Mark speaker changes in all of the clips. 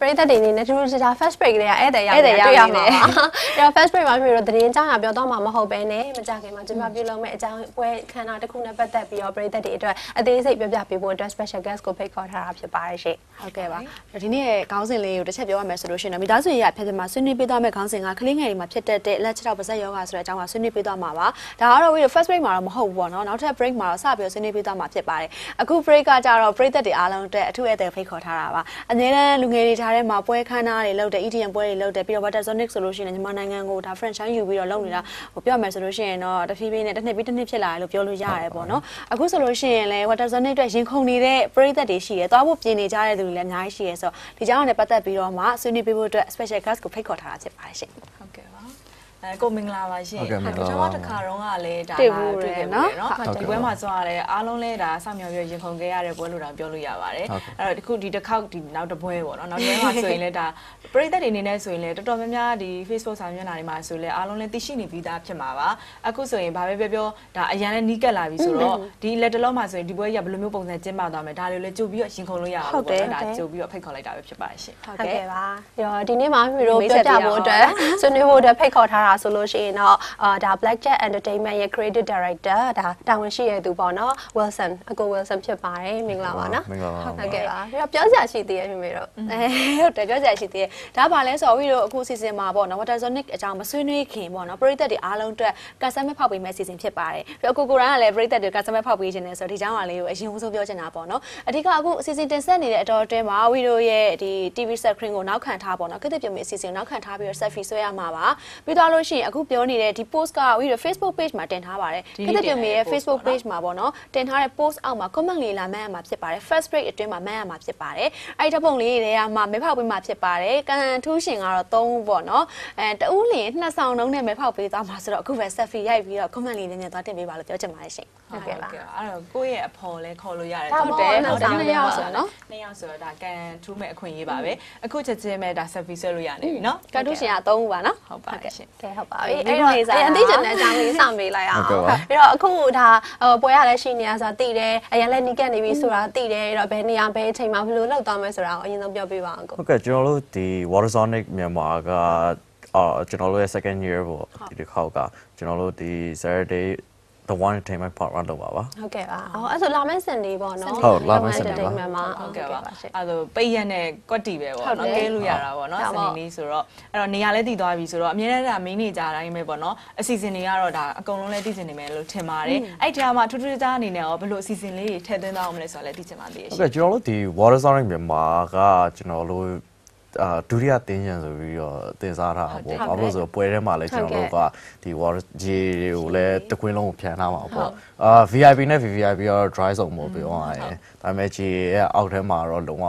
Speaker 1: ပရိသတ်တွေအနေနဲ့သူတို့က first break တွေကအဲ့တဲ့ရောက်တွေ့ရမှာပါအဲ့တော့ first break မှာပြီးတော့သတင်းအကြောင်းအရာပြောတော့မှာမဟုတ်ဘဲနဲ့မကြခင်မှာကျမပြုလုပ်မဲ့အကြောင်းပွဲခန်းနာတစ်ခုနဲ့ပတ်သက်ပြီးတော့ပရိသတ်တွေအတွက်အသေးစိတ်ပြပြပေးဖို့အတွက် special guest ကိုဖိတ်ခေါ်ထားတာဖြစ်ပါတယ်ရှင်
Speaker 2: ဟုတ်ကဲ့ပါဒီနေ့ခေါင်းစဉ်လေးကိုတစ်ချက်ပြောရမယ်ဆိုလို့ရှိရင်မိသားစုရေးရဖြစ်မှာဆွေးနွေးပေးသွားမယ့်ခေါင်းစဉ်ကကလေးငယ်တွေမှာဖြစ်တဲ့လက်ချောက်ပါးစပ်ယောဂဆိုတဲ့အကြောင်းကဆွေးနွေးပေးသွားမှာပါဒါကတော့ first break မှာတော့မဟုတ်ဘူးပေါ့နော်နောက်ထပ် break မှာတော့စပြီးဆွေးနွေးပေးသွားမှာဖြစ်ပါတယ်အခု break ကကြတော့ပရိသတ်တွေအားလုံးအတွက်အထူးဧည့်သည်ဖိတ်ခေါ်ထားတာပါအနည်းတန်းလူငယ်တွေထားထဲမှာပွဲခန်းသားတွေလုပ်တဲ့ EDM ပွဲတွေလုပ်တယ်ပြီးတော့ Watersonic ဆိုလို့ရှိရင်မြန်မာနိုင်ငံကိုဒါ franchise ယူပြီးတော့လုပ်နေတာပြောမယ်ဆိုလို့ရှိရင်တော့တဖြည်းဖြည်းနဲ့တစ်နှစ်ပြီးတစ်နှစ်ဖြစ်လာတယ်လို့ပြောလို့ရတယ်ပေါ့နော်အခုဆိုလို့ရှိရင်လည်း Watersonic အတွက်ရင်ခုန်နေတဲ့ပရိသတ်တွေရှိတယ်သွားဖို့ပြင်နေကြတဲ့သူတွေလည်းအများကြီးရှိတယ်ဆိုတော့ဒီကြောင်းနဲ့ပတ်သက်ပြီးတော့မှဆွေးနွေးပေးဖို့အတွက် special guest ကိုဖိတ်ခေါ်ထားတာဖြစ်ပါတယ်ရှင်
Speaker 3: ဟုတ်ကဲ့ပါကိုမင်္ဂလာပါရှင်ကျွန်တော်တစ်ခါတော့ကလည်းဒါတွေ့ခဲ့နော်ဒီပွဲမှာဆိုရတယ်အားလုံးလဲဒါစောင့်မျှော်ပြီးရင်ခုန်ခဲ့ရတဲ့ပွဲလို့တော့ပြောလို့ရပါတယ်အဲ့တော့ဒီတစ်ခေါက်ဒီနောက်တစ်ပွဲပေါ့နော်နောက်တစ်ပွဲမှာဆိုရင်လည်းဒါပရိသတ်တွေအနေနဲ့ဆိုရင်လည်းတော်တော်များများဒီ Facebook စာမျက်နှာတွေမှာဆိုလည်းအားလုံးလဲသိရှိနေပြီးသားဖြစ်မှာပါအခုဆိုရင်ဘာပဲပြောဒါအရန်လည်းနီးကပ်လာပြီဆိုတော့ဒီလက်တလုံးမှာဆိုရင်ဒီပွဲကြီးကဘယ်လိုမျိုးပုံစံကျင်းပသွားမယ်ဒါတွေလည်းကြိုပြီးတော့ရင်ခုန်လို့ရအောင်ပေါ့နော်ဒါကြိုပြီးတော့ဖိတ်ခေါ်လိုက်တာပဲဖြစ်ပါတယ်ရှင်
Speaker 1: ဟုတ်ကဲ့ပါပြီးတော့ဒီနေ့မှာမျိုးတို့ပြောပြဖို့အတွက်ဆွေးနွေးဖို့အတွက်ဖိတ်ခေါ်ထားတာဆိုလို့ရှိရင်တော့ဒါ Blackjack Entertainment ရဲ့ Creative Director ဒါတာဝန်ရှိရသူပေါ့နော် Wilson အကို Wilson ဖြစ်ပါတယ်မင်္ဂလာပါနော်
Speaker 4: မင်္ဂလာပါ
Speaker 1: ဟုတ်ကဲ့ပါပြီးတော့ပြောစရာရှိသေးရဲ့မိတို့
Speaker 2: ဟုတ်တယ်ပြောစရာရှိသေးရဲ့ဒါပါလဲဆိုတော့ပြီးတော့အခု season မှာပေါ့နော် Watersonic အကြောင်းမဆွေးနွေးခင်ပေါ့နော်ပရိသတ်တွေအားလုံးအတွက်ကစားမဲ့ဖောက်ပေးမဲ့ season ဖြစ်ပါတယ်ပြီးတော့ကိုရိုင်းကလည်းပရိသတ်တွေကစားမဲ့ဖောက်ပေးခြင်းနဲ့ဆိုတော့ဒီကြောင်းကလေးကိုအရင်ဆုံးပြောချင်တာပေါ့နော်အဓိကအခု season တင်ဆက်နေတဲ့အတော်အတွင်းမှာဝီတို့ရဲ့ဒီ TV screen ကိုနောက်ခံထားပေါ့နော်ကတိပြုံးမြေ season နောက်ခံထားပြီးတော့ selfie ဆွဲရမှာပါပြီးတော့လို့ရှိရင်အခုပြောနေတဲ့ဒီ post ကဝီတို့ Facebook page မှာတင်ထားပါတယ်ကတိပြုံးမြေရဲ့ Facebook page မှာပေါ့နော်တင်ထားတဲ့ post အောက်မှာ comment လေးလာမှန်းရမှာဖြစ်ပါတယ် first break အတွင်းမှာမှန်းရမှာဖြစ်ပါတယ်အဲ့ဒီပုံလေးတွေကမှမဲဖောက်ပေးမှာဖြစ်ပါတယ်ကန်ထူးရှင်ကတော့3ဦးပေါ့နော်တဦးလျင်2ဆောင်လုံးနဲ့မဲဖောက်ပေးသွားမှာဆိုတော့အခုပဲ selfie ရိုက်ပြီးတော့ comment လေးနဲ့သွားတင်ပေးပါလို့ပြောချင်ပါတယ်ရှင်
Speaker 3: ဟုတ်ကဲ့ပါအဲ့တော့ကိုယ့်ရဲ့အဖော်လဲခေါ်လို့ရတယ်
Speaker 2: ဟုတ်တယ်2ယောက်ဆိုတော့
Speaker 3: 2ယောက်ဆိုတော့ဒါကန်ထူးမဲ့အခွင့်အရေးပါပဲအခုချက်ချင်းပဲဒါ selfie ဆွဲလို့ရနေပြီနော်
Speaker 2: ကန်ထူးရှင်က3ဦးပါနော်
Speaker 3: ဟုတ်ပါတယ်ရှင်
Speaker 1: ကဲဟုတ်ပါပြီအဲ့တော့အသိချင်တဲ့အကြောင်းလေးစမေးလိုက်အောင်ပြီးတော့အခုဒါပွဲရလဲရှိနေရဆိုတာသိတယ်အရင်လည်းနီးကပ်နေပြီဆိုတာသိတယ်အဲ့တော့ဘယ်နေရာဘယ်အချိန်မှာဘယ်လိုလုပ်သွားမလဲဆိုတာကိုအရင်ဆုံးပြောပြပါအောင်ကို
Speaker 4: ဟုတ်ကဲ့ကျွန်တော်တို့ဒီ Watersonic မြန်မာကကျွန်တော်တို့ရဲ့ second year ပေါ့ဒီတစ်ခေါက်ကကျွန်တော်တို့ဒီ Saturday the one entertainment part လုပ်ပါပါ
Speaker 1: ဟုတ်ကဲ့ပါအဲ့ဆိုလာမယ့်စင်လေးပေါ့နော်
Speaker 4: ဟုတ်လာမယ့်စင်လေးပါ
Speaker 3: ဟုတ်ကဲ့ပါအဲ့ဆိုပိတ်ရက်နဲ့ကွက်တီပဲပေါ့နော်ကဲလို့ရတာပေါ့နော်စနေလေးဆိုတော့အဲ့တော့နေရာလဲတည်သွားပြီဆိုတော့အများနဲ့ဒါမင်းနေကြတိုင်းပဲပေါ့နော်အစီအစဉ်တွေကတော့ဒါအကုန်လုံးလဲတည်ကျင်နေမယ်လို့ထင်ပါတယ်အဲ့ဒီမှာထူးထူးခြားအနေနဲ့ရောဘယ်လိုအစီအစဉ်လေးတွေထည့်သွင်းသွားအောင်လဲဆိုတာလဲတည်ကျင်ပါသေးရဲ့
Speaker 4: ဟုတ်ကဲ့ကျွန်တော်တို့ဒီ Watersonic မြန်မာကကျွန်တော်တို့ဒုတိယတင်းချင်ဆိုပြီးတော့တင်စားထားတာပေါ့ဘာလို့ဆိုပွဲထဲမှာလည်းကျွန်တော်တို့ကဒီ water ကြီးကိုလည်းတကွင်းလုံးကိုဖြန်းထားမှာပေါ့VIP နဲ့ VVIP ကတော့ dry zone ပေါ့ပြောရရင်ဒါပေမဲ့ကြီးရဲ့အောက်ထဲမှာတော့လုံးဝ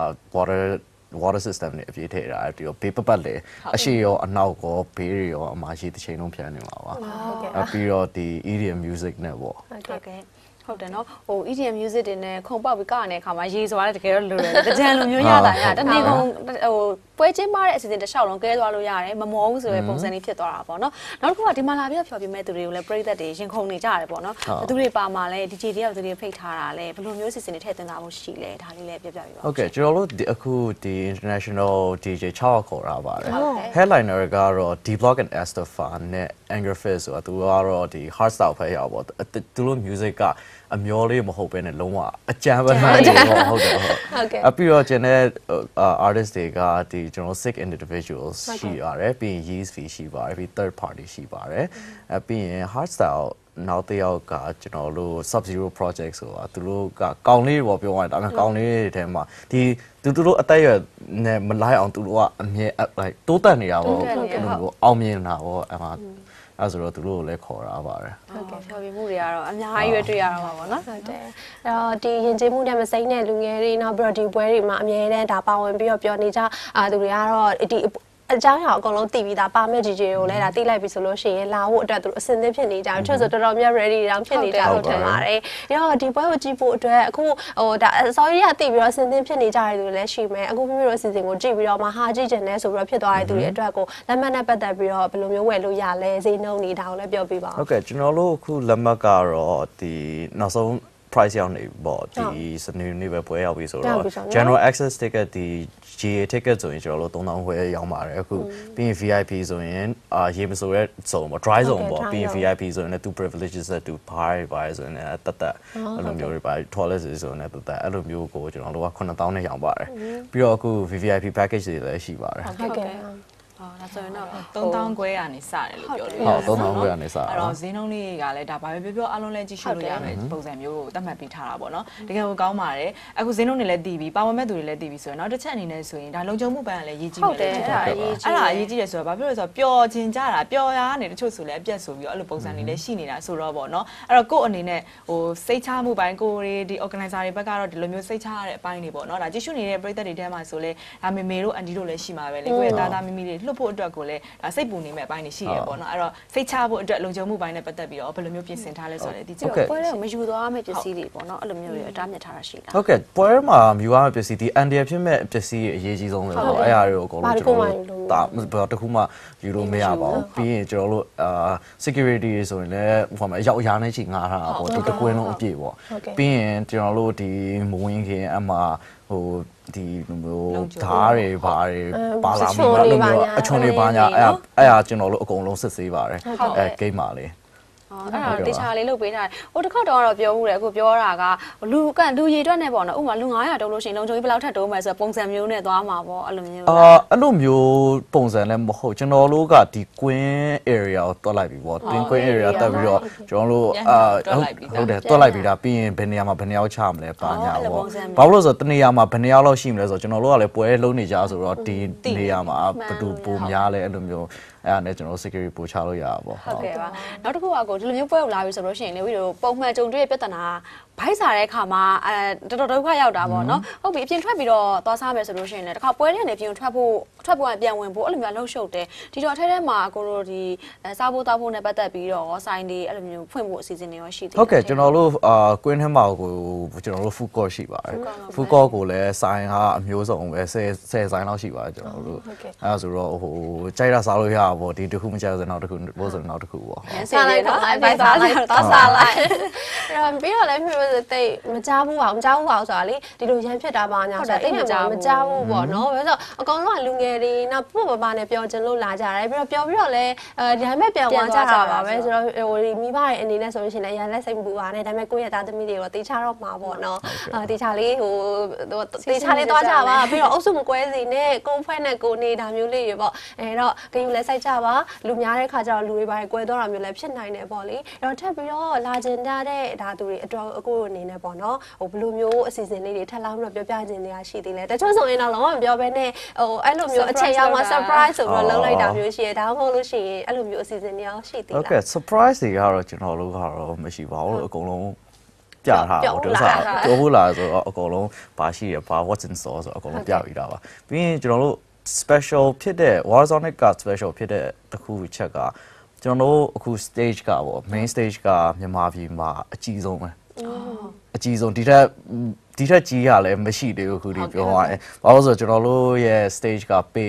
Speaker 4: water system တွေအပြည့်ထည့်ထားတယ်ပြီးတော့ဘေးပတ်ပတ်လေအရှိရောအနောက်ကောဘေးတွေရောအမရှိတစ်ချိန်လုံးဖြန်းနေမှာပါပြီးတော့ဒီ EDM music နဲ့ပေါ့
Speaker 2: ဟုတ်ကဲ့ဟုတ်တယ်နော်ဟို EDM music တွေနဲ့ခုံပေါက်ပြီးကနေအခါမှာရေစွာတဲ့တကယ်တော့လိုတယ်တကြံလိုမျိုးရတာရတနေ့ကုန်ဟိုပွဲချင်းပါတဲ့အစီအစဉ်တစ်လျှောက်လုံးကဲသွားလို့ရတယ်မမောဘူးဆိုတဲ့ပုံစံလေးဖြစ်သွားတာပေါ့နော်နောက်တစ်ခုကဒီမှာလာပြီးတော့ဖျော်ပြမဲ့သူတွေကိုလည်းပရိသတ်တွေရင်ခုန်နေကြရတယ်ပေါ့နော်သူတွေပါမှာလဲ DJ တယောက်သူတွေဖိတ်ထားတာလဲဘယ်လိုမျိုးအစီအစဉ်တွေထည့်သွင်းသားမှုရှိလဲဒါလေးလည်းပြပြပြပါ
Speaker 4: ဟုတ်ကဲ့ကျွန်တော်တို့အခုဒီ international DJ 6ခေါ်ထားပါတယ် headliner ကတော့ D Block and Astafan နဲ့ Angerfish ဆိုတာသူကတော့ဒီ hard style ဖက်ရောက်ပေါ့သူတို့ music ကအမျောလေးမဟုတ်ဘဲနဲ့လုံးဝအကြမ်းပဲမှန်တယ်ဟုတ်တယ်ဟုတ်အပြီးတော့ကျန်တဲ့ artist တွေကဒီကျွန်တော် sick individuals ရှိရတယ်ပြီးရင် yeast fee ရှိပါတယ်ပြီး third party ရှိပါတယ်ပြီးရင် hard style နောက်တစ်ယောက်ကကျွန်တော်တို့ sub zero project ဆိုတာသူတို့ကကောင်းလေးပေါ့ပြောရရင်ဒါပေမဲ့ကောင်းလေးတွေထဲမှာဒီသူတို့အသက်အရွယ်နဲ့မလိုက်အောင်သူတို့ကအမြဲ like တိုးတက်နေတာပေါ့အောင်မြင်တာပေါ့အဲ့မှာအဲ့ဆိုတော့သူတို့ကိုလည်းခေါ်ထားပါတယ်
Speaker 2: ဟုတ်ကဲ့ဖျော်ဖြေမှုတွေကတော့အများကြီးပဲတွေ့ရတော့မှာပေါ့နော်
Speaker 1: ဟုတ်တယ်အဲ့တော့ဒီရင်ကျေးမှုနဲ့မစိမ့်တဲ့လူငယ်တွေနောက်ပြီးတော့ဒီပွဲတွေမှာအမြဲတမ်းဒါပါဝင်ပြီးတော့ပြောနေကြသူတွေကတော့ဒီအကြောင်းအရာအကုန်လုံးတည်ပြီးသားပါမဲ့ DJ ကိုလည်းဒါတိလိုက်ပြီဆိုလို့ရှိရင်လာဖို့အတွက်သူအစင်းသင်းဖြစ်နေကြတယ်သူဆိုတော်တော်များ ready တောင်ဖြစ်နေကြလို့ထင်ပါတယ်။ရောဒီပွဲကိုကြည့်ဖို့အတွက်အခုဟိုဒါအစောကြီးကတည်ပြီးတော့အစင်းသင်းဖြစ်နေကြတဲ့သူတွေလည်းရှိမယ်။အခုမိမိတို့အစီအစဉ်ကိုကြည့်ပြီးတော့မှဟာကြည့်ကျင်နေဆိုပြီးတော့ဖြစ်သွားတဲ့သူတွေအတွက်ကိုလက်မှတ်နဲ့ပတ်သက်ပြီးတော့ဘယ်လိုမျိုးဝယ်လို့ရလဲဈေးနှုန်းတွေဒါကိုလည်းပြောပြပါဦး
Speaker 4: ။ဟုတ်ကဲ့ကျွန်တော်တို့အခုလက်မှတ်ကတော့ဒီနောက်ဆုံး price ရောက်နေပေါ့ဒီစနေနေ့ပဲပွဲရောက်ပြီဆိုတော့ general access ticket ဒီ GA ticket ဆိုရင်ကျွန်တော်တို့3000ခွဲရောင်းပါတယ်အခုပြီးရင် VIP ဆိုရင်ရေမဆိုတဲ့ zone ပေါ့ dry zone ပေါ့ပြီးရင် VIP ဆိုရင်လည်း two privileges နဲ့ two party ပါဆိုရင်လည်းတက်အဲ့လိုမျိုးတွေပါ toilet ဆိုရင်လည်းတက်အဲ့လိုမျိုးကိုကျွန်တော်တို့က9000နဲ့ရောင်းပါတယ်ပြီးတော့အခု VVIP package တွေလည်းရှိပါတယ်
Speaker 1: ဟုတ်ကဲ့
Speaker 3: ဒါဆိုရင်တော့3000ခွဲကနေစတယ်လို့ပြောလို့
Speaker 4: ဟုတ်3000ခွဲကနေစ
Speaker 3: အဲ့တော့ဈေးနှုန်းလေးကလည်းဒါဘာပဲပြောအားလုံးလည်းကြည့်ရှုလို့ရမယ်ပုံစံမျိုးကိုသတ်မှတ်ပေးထားတာပေါ့နော်တကယ်ကိုကောင်းပါတယ်အခုဈေးနှုန်းတွေလည်းတည်ပြီးပါဝင်မဲ့သူတွေလည်းတည်ပြီးဆိုရင်နောက်တစ်ချက်အနေနဲ့ဆိုရင်ဒါလုံခြုံမှုပန်းကလည်းရေးကြည့်မယ်လေအဲ့ဒါအရေးကြီးတယ်ဆိုတော့ဘာဖြစ်လို့လဲဆိုတော့ပျော်ချင်ကြတာပျော်ရကနေတချို့ဆိုလည်းအပြတ်ဆိုပြီးတော့အဲ့လိုပုံစံတွေလည်းရှိနေတာဆိုတော့ပေါ့နော်အဲ့တော့ကို့အနေနဲ့ဟိုစိတ်ချမှုပိုင်းကိုတွေဒီ organizer တွေဘက်ကတော့ဒီလိုမျိုးစိတ်ချရတဲ့အပိုင်းတွေပေါ့နော်ဒါကြည့်ရှုနေတဲ့ပရိသတ်တွေထဲမှာဆိုလဲဒါမေမေတို့အန်တီတို့လည်းရှိမှာပဲလေကိုယ့်ရဲ့သားမိမိတွေလှုပ်ဖို့အတွက်ကိုလည်းစိတ်ပူနေမဲ့အပိုင်းတွေရှိရပေါ့နော်အဲ့တော့စိတ်ချဖို့အတွက်လုံခြုံမှုပိုင်းနဲ့ပတ်သက်ပြီးတော့ဘယ်လိုမျိုးပြင်ဆင်ထားလဲဆိုတော့ဒီ
Speaker 2: ပွဲတွေမယူသွားမယ့်ပစ္စည်းတွေပေါ့နော်အဲ့လိုမျိုးတွေအတားမြစ်ထားတာရှိတာ
Speaker 4: ဟုတ်ကဲ့ပွဲမှာမြူရမယ့်ပစ္စည်းဒီ NDF ဖြစ်မဲ့ပစ္စည်းအရေးကြီးဆုံးပဲပေါ့အဲ့အရာတွေကိုအကုန်လုံးကျွန်တော်တို့တခုမှယူလို့မရပါဘူးပြီးရင်ကျွန်တော်တို့security ဆိုရင်လည်းဟိုမှာရောက်အရာနဲ့ချီငားထားတာပေါ့ဒီတကွင်းလုံးအပြည့်ပေါ့ပြီးရင်ကျွန်တော်တို့ဒီမဝင်ခင်အမှဟိုဒီမျိုးဓာတ်တွေဘာတွေပါလာမှာလို့မျိုးအချွန်တွေပါညာအဲ့ကျွန်တော်တို့အကုန်လုံးစစ်ဆေးပါတယ်အဲဂိမ်းပါလေ
Speaker 2: အဲ့ဒါတေချာလေးလုပ်ပေးထားတယ်ဟိုတစ်ခေါက်တော့ပြောမှုတယ်အခုပြောတာကလူရေတွက်နဲ့ပေါ့နော်ဥပမာလူ900တုံးလို့ရှိရင်လုံခြုံရေးဘယ်လောက်ထပ်တုံးမယ်ဆိုတော့ပုံစံမျိုးနဲ့သွားမှာပေါ့အဲ့လိုမျိုး
Speaker 4: အဲ့လိုမျိုးပုံစံလည်းမဟုတ်ကျွန်တော်တို့ကဒီ Queen area ကိုတွက်လိုက်ပြီပေါ့ Queen area တက်ပြီးတော့ကျွန်တော်တို့ဟုတ်တယ်တွက်လိုက်ပြီဒါပြီးရင်ဘယ်နေရာမှာဘယ်နှယောက်ချမလဲပါညာပေါ့ဘာလို့လဲဆိုတော့တနေရာမှာဘယ်နှယောက်လောက်ရှိမလဲဆိုတော့ကျွန်တော်တို့ကလည်းပွဲလုံးနေကြဆိုတော့ဒီနေရာမှာဘယ်သူပုံများလဲအဲ့လိုမျိုးအဲ့ဒါနဲ့ကျွန်တော် security ပို့ချလို့ရတာပေါ့
Speaker 2: ဟုတ်ကဲ့ပါနောက်တစ်ခုကကိုဒီလိုမျိုးပွဲကိုလာပြီဆိုလို့ရှိရင်လေဝီတို့ပုံမှန်ကြုံတွေ့ရပြဿနာဘိုက်စားတဲ့အခါမှာတော်တော်ဒုက္ခရောက်တာပေါ့နော်ဟုတ်ပြီအပြင်ထွက်ပြီးတော့သွားစားမယ်ဆိုလို့ရှိရင်လည်းတစ်ခါပွဲတွေကနေပြင်ထွက်ဖို့ပြန်ဝင်ဖို့အဲ့လိုမျိုးလှုပ်ရှုပ်တယ်ဒီတော့အထဲထဲမှာကိုတို့ဒီစားဖို့တောက်ဖို့နဲ့ပတ်သက်ပြီးတော့ဆိုင်တွေအဲ့လိုမျိုးဖွင့်ဖို့အစီအစဉ်တွေရောရှိသေးတယ်
Speaker 4: ဟုတ်ကဲ့ကျွန်တော်တို့ကွင်းထဲမှာကိုကျွန်တော်တို့ food court ရှိပါတယ် food court ကိုလည်းဆိုင်ကအမျိုးစုံပဲ10ဆိုင်လောက်ရှိပါတယ်ကျွန်တော်တို့အဲ့ဒါဆိုတော့ဟိုကြိုက်တာစားလို့ရပါပေါ့ဒီတစ်ခုမကြိုက်ဆိုနောက်တစ်ခုဘို့ဆိုနောက်တစ်ခုပေါ့
Speaker 2: စားလိုက်တော့ဘိုက်စားလိုက်တော့စားလိုက်
Speaker 1: အဲ့ပြီးတော့လည်းမျိုးတိတ်မကြားဘူးပါဆိုတာလေဒီလိုရမ်းဖြစ်တာပါညာဆိုတိတ်မကြားဘူးပေါ့နော်ဘာလို့ဆိုအကောင်လုံးကလူငယ်တွေနောက်ပို့ပပနဲ့ပြောချင်လို့လာကြတယ်ပြီးတော့ပြောပြီးတော့လည်းဒါပေမဲ့ပြန်သွားကြတာပါပဲဆိုတော့ဟိုမိဘရဲ့အနေနဲ့ဆိုလို့ရှိရင်လည်းရန်လက်စိတ်မပူပါနဲ့ဒါပေမဲ့ကိုယ့်ရဲ့သားသမီးတွေကိုတေချာတော့မှာပေါ့နော်တေချာလေးဟိုတေချာလေးသွားကြပါပြီးတော့အုပ်စုမကွဲစီနဲ့ကိုယ်ဖွဲ့နဲ့ကိုနေတာမျိုးလေးတွေပေါ့အဲ့တော့ဂယုလည်းစိုက်ကြပါလူများတဲ့ခါကျတော့လူတွေပါကွဲသွားတာမျိုးလည်းဖြစ်နိုင်တယ်ပေါ့လေအဲ့တော့ထပ်ပြီးတော့လာကျင်ကြတဲ့ဒါသူတွေအတွက်အခုအနေနဲ့ပေါ့နော်ဟိုဘလိုမျိုးအစီအစဉ်လေးတွေထပ်လောင်းပြီးတော့ပြောပြခြင်းတွေကရှိသေးတယ်တချို့ဆိုရင်တော့လုံးဝမပြောဘဲနဲ့ဟိုအဲ့လိုမျိုးအချိန်ရောက်မှ surprise ဆိုပြီးတော့လုပ်လိုက်တာမျိုးရှိရဒါမှမဟုတ်လို့ရှိရင်အဲ့လိုမျိုးအစီအစဉ်တွေရောရှိသေးလား
Speaker 4: ဟုတ်ကဲ့ surprise တွေကတော့ကျွန်တော်တို့ကတော့မရှိပါဘူးအကုန်လုံးပြထားတော့ဒုစားပြောဖို့လာဆိုတော့အကုန်လုံးဘာရှိရဘာ what's in store ဆိုတော့အကုန်လုံးပြပြီးတာပါပြီးရင်ကျွန်တော်တို့ special ဖြစ်တဲ့ Warzone က special ဖြစ်တဲ့တခုချက်ကကျွန်တော်တို့အခု stage ကပေါ့ main stage ကမြန်မာပြည်မှာအကြီးဆုံးပဲအကြီးဆုံးဒီထက်ကြီးရလည်းမရှိသေးဘူးခုဒီပြောရရင်ဘာလို့ဆိုကျွန်တော်တို့ရဲ့ stage ကပေ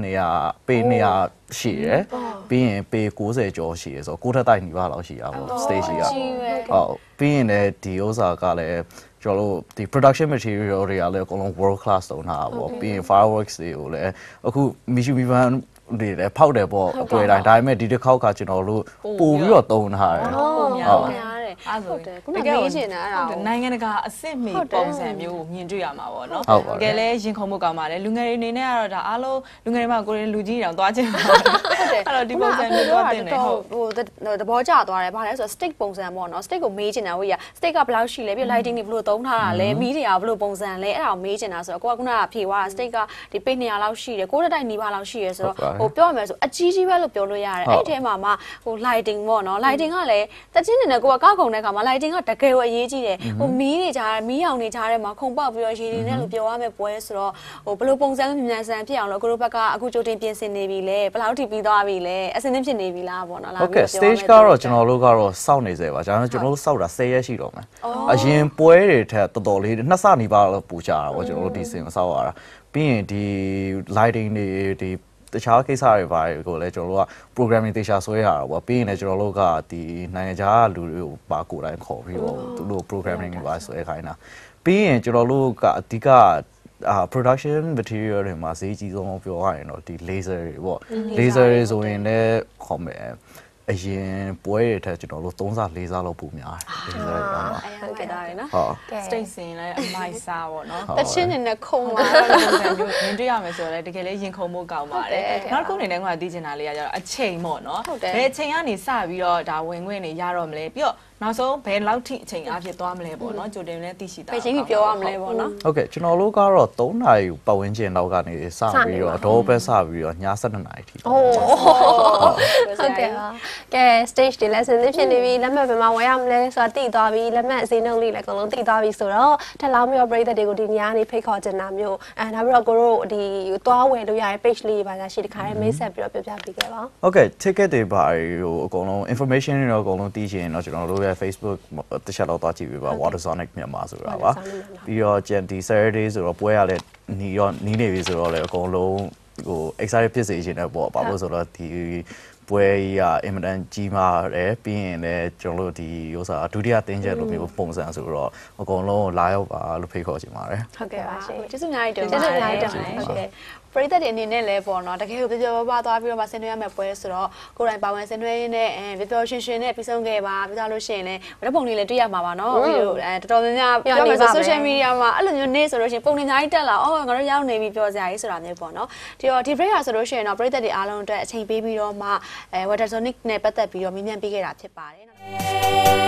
Speaker 4: 200ရှိရယ်ပြီးရင်ပေ90ကျော်ရှိရယ်ဆိုတော့ကိုထက်တိုက်နေပါလောက်ရှိရပါဘူး stage ကဟုတ်ပြီးရင်လည်းဒီဥစ္စာကလည်းကျွန်တော်တို့ဒီ production material တွေကလည်းအကုန်လုံး world class တုံးထားတာပေါ့ပြီးရင် fireworks တွေကိုလည်းအခု Mishu Mivan တွေလည်းဖောက်တယ်ပေါ့အပွဲတိုင်းဒါပေမဲ့ဒီတစ်ခေါက်ကကျွန်တော်တို့ပို့ပြီးတော့တုံးထားတယ်
Speaker 2: ဟုတ်များတယ်အဲ့ဆိုခုနကမေးချင်တာအဲ့ဒါ
Speaker 3: နိုင်ငံတကာအစ်စ်မီပုံစံမျိုးကိုမြင်တွေ့ရမှာပေါ့နော်တကယ်လဲရင်ခုန်မှုကောင်းပါတယ်လူငယ်တွေအနေနဲ့ကတော့ဒါအားလုံးလူငယ်တွေမှာကိုယ်လူကြီးတောင်သွားခြင်းဟုတ်တယ်အဲ့တော့ဒီပုံစံမျိုးသွားတင်တယ်ဟုတ်
Speaker 2: ဟိုသဘောကျသွားတယ်ဘာလဲဆိုတော့ stick ပုံစံပေါ့နော် stick ကိုမေးချင်တာဝေးရ stick ကဘယ်လောက်ရှိလဲပြီး lighting တွေဘယ်လိုသုံးထားတာလဲမီးတွေကဘယ်လိုပုံစံလဲအဲ့ဒါကိုမေးချင်တာဆိုတော့ကိုကခုနကဖြေသွားတာ stick ကဒီပိတ်200လောက်ရှိတယ်6တိုက်နီးပါးလောက်ရှိရဆိုတော့ဟိုပြောရမယ်ဆိုအကြီးပဲလို့ပြောလို့ရတယ်အဲ့ထဲမှာမှဟို lighting ပေါ့နော် lighting ကလည်းတချင်းနေနဲ့ကိုကကောက်ခုံတဲ့ခါမှာ lighting ကတကယ်ကိုအရေးကြီးတယ်ဟိုမီးတွေကြားမီးရောင်တွေကြားထဲမှာခုံပေါက်ပြီးတော့ရေတွေနဲ့လို့ပြောရမယ်ပွဲဆိုတော့ဟိုဘယ်လိုပုံစံမြန်ဆန်ဖြစ်အောင်လို့ကိုတို့ဘက်ကအခုကြိုတင်ပြင်ဆင်နေပြီလဲဘယ်လောက်ထိပြီးသွားပြီလဲအစင်းသင်းဖြစ်နေပြီလားပေါ့နော်
Speaker 4: ဟုတ်ကဲ့ stage ကတော့ကျွန်တော်တို့ကတော့စောင့်နေစေပါကျွန်တော်တို့စောင့်တာ10ရက်ရှိတော့မယ်အရင်ပွဲတွေထက်တော်တော်လေးနှစ်ဆနီးပါးတော့ပူကြတာပေါ့ကျွန်တော်တို့ဒီစင်ကိုစောင့်ရတာပြီးရင်ဒီ lighting တွေဒီတခြားကိစ္စတွေပါတယ်ကိုလည်းကျွန်တော်တို့က programming တေချာဆွဲရတာပေါ့ပြီးရင်လည်းကျွန်တော်တို့ကဒီနိုင်ငံခြားလူတွေကိုပါကိုယ်တိုင်ခေါ်ပြီးတော့သူတို့ programming တွေပါဆွဲခိုင်းတာပြီးရင်ကျွန်တော်တို့ကအဓိကproduction material တွေမှာဈေးကြီးဆုံးပြောရရင်တော့ဒီ laser တွေပေါ့ laser တွေဆိုရင်လည်းခေါ်မယ်အရင်ပွဲတွေထက်ကျွန်တော်တို့3စား4စားလောက်ပိုများတယ် laser တွေတော့
Speaker 2: ဟုတ်ကဲ့ဒါရယ်နော်
Speaker 3: state စင်လည်းအမိုက်စားပေါ့နော်
Speaker 2: တချင်းနေနဲ့ခုံလာ
Speaker 3: တော့ပုံစံမျိုးမြင်တွေ့ရမယ်ဆိုတော့လည်းတကယ်လေးရင်ခုန်မှုကောင်းပါတယ်နောက်တစ်ခုအနေနဲ့ကသိချင်တာလေးကကျတော့အချိန်ပေါ့နော်ဘယ်အချိန်ကနေစပြီးတော့ဒါဝင်ခွင့်နေရတော့မလဲပြီးတော့နောက်ဆုံးဘယ်လောက်ထိအချိန်အဖြစ်သွားမလဲပေါ့နော်ကြိုတင်လည်းသိရှိတာ
Speaker 2: ပဲချင်းပြီးပြောရမလဲပေါ့နော်
Speaker 4: ဟုတ်ကဲ့ကျွန်တော်တို့ကတော့3နာရီပတ်ဝန်းကျင်လောက်ကနေစပြီးတော့ဒေါ်ပဲစပြီးတော့ည7နာရီထိ
Speaker 1: ဟုတ်ကဲ့ပါကဲ stage တွေလည်းစဉ်းစားဖြစ်နေပြီလက်မှတ်ဘယ်မှာဝယ်ရမလဲဆိုတာသိသွားပြီလက်မှတ်အစိမ်းနှုတ်လေးလည်းအကုန်လုံးသိသွားပြီဆိုတော့ထက်လောင်းမျိုးပရိသတ်တွေကိုဒီညကနေဖိတ်ခေါ်ချင်တာမျိုးနောက်ပြီးတော့ကိုတို့ဒီသွားဝယ်လို့ရတဲ့ page လေးပါလားရှိတခါတည်းမိတ်ဆက်ပြီးတော့ပြောပြပေးခဲ့ပါ
Speaker 4: ဟုတ်ကဲ့ ticket တွေပါဟိုအကုန်လုံး information တွေတော့အကုန်လုံးသိချင်တော့ကျွန်တော်တို့ရဲ့ Facebook တစ်ချက်လောက်သွားကြည့်ပေးပါ Watersonic မြန်မာဆိုတာပါပြီးတော့ Janty Saturday ဆိုတော့ပွဲရလဲနီးနေပြီဆိုတော့လေအကုန်လုံးဟို excited ဖြစ်စေချင်တယ်ပေါ့ဘာလို့ဆိုတော့ဒီပွဲကြီးကအင်မတန်ကြီးမားတယ်ပြီးရင်လည်းကျွန်တော်တို့ဒီဥစ္စာဒုတိယတင်းချက်လိုမျိုးပုံစံဆိုတော့အကုန်လုံးလာရောက်ပါလို့ဖိတ်ခေါ်ချင်ပါတယ်
Speaker 2: ဟုတ်ကဲ့ပါရှင်ကျေးဇူးအများကြီးတင်ပါတယ်ကျေးဇူးအများကြီးတင်ပါတယ်ဟုတ်ကဲ့ပရိသတ်တွေအနေနဲ့လည်းပေါ့နော်တကယ်ကိုပြောပါသွားပြီးတော့မှဆင်နွှဲရမယ့်ပွဲဆိုတော့ကိုယ်တိုင်ပါဝင်ဆင်နွှဲရင်းနဲ့ပြောရှင်ရှင်နဲ့ပြီးဆုံးခဲ့ပါပြီးသားလို့ရှိရင်လည်းဓာတ်ပုံလေးလည်းတွေ့ရမှာပါနော်ပြီးတော့တော်တော်များများပြောမယ်ဆို social media မှာအဲ့လိုမျိုးနေဆိုလို့ရှိရင်ပုံတွေအများကြီးတက်လာအော်ငါတို့ရောက်နေပြီပြောစရာကြီးဆိုတာမျိုးပေါ့နော်ဒီတော့ဒီ break ဆိုလို့ရှိရင်တော့ပရိသတ်တွေအားလုံးအတွက်အချိန်ပေးပြီးတော့မှWatersonic နဲ့ပတ်သက်ပြီးတော့မြင်မြန်ပေးခဲ့တာဖြစ်ပါတယ်